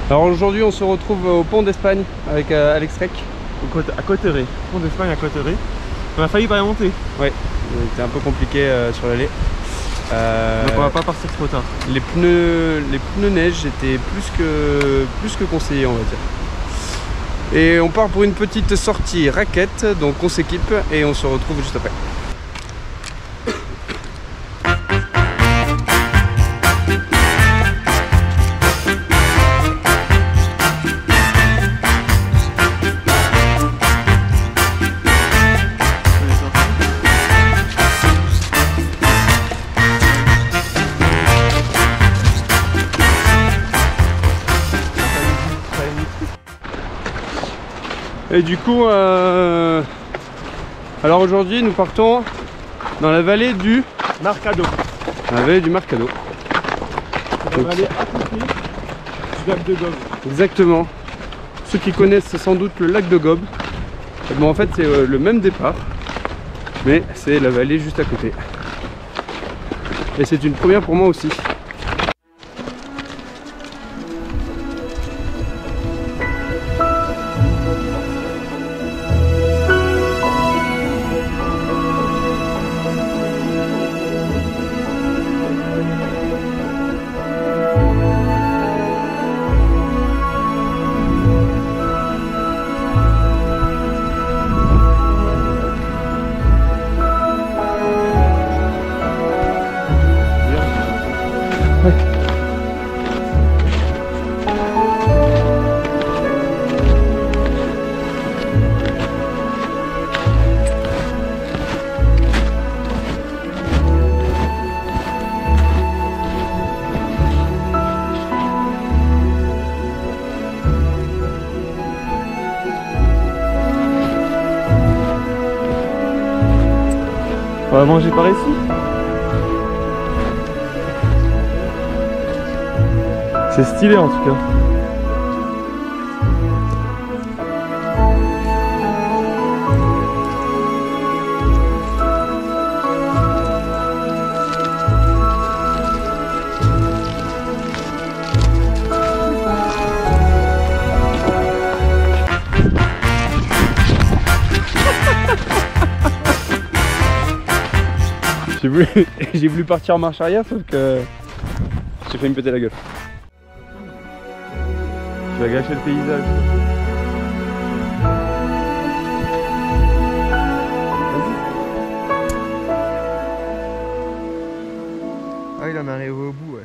Alors aujourd'hui on se retrouve au pont d'Espagne avec Alex Rec. À Cotteret, pont d'Espagne à Cotteret. On a failli pas y monter. Ouais, c'était un peu compliqué sur l'allée. Donc on va pas partir trop tard. Les pneus neige étaient plus que conseillés, on va dire. Et on part pour une petite sortie raquette, donc on s'équipe et on se retrouve juste après. Et du coup, alors aujourd'hui nous partons dans la vallée du Marcado. La vallée du Marcado. On va aller à côté du lac de Gob. Exactement. Ceux qui connaissent sans doute le lac de Gob, bon en fait c'est le même départ, mais c'est la vallée juste à côté. Et c'est une première pour moi aussi. On va manger par ici. C'est stylé en tout cas. J'ai voulu partir en marche arrière sauf que j'ai fait me péter la gueule. Tu vas gâcher le paysage. Ah, il en arrive au bout, ouais.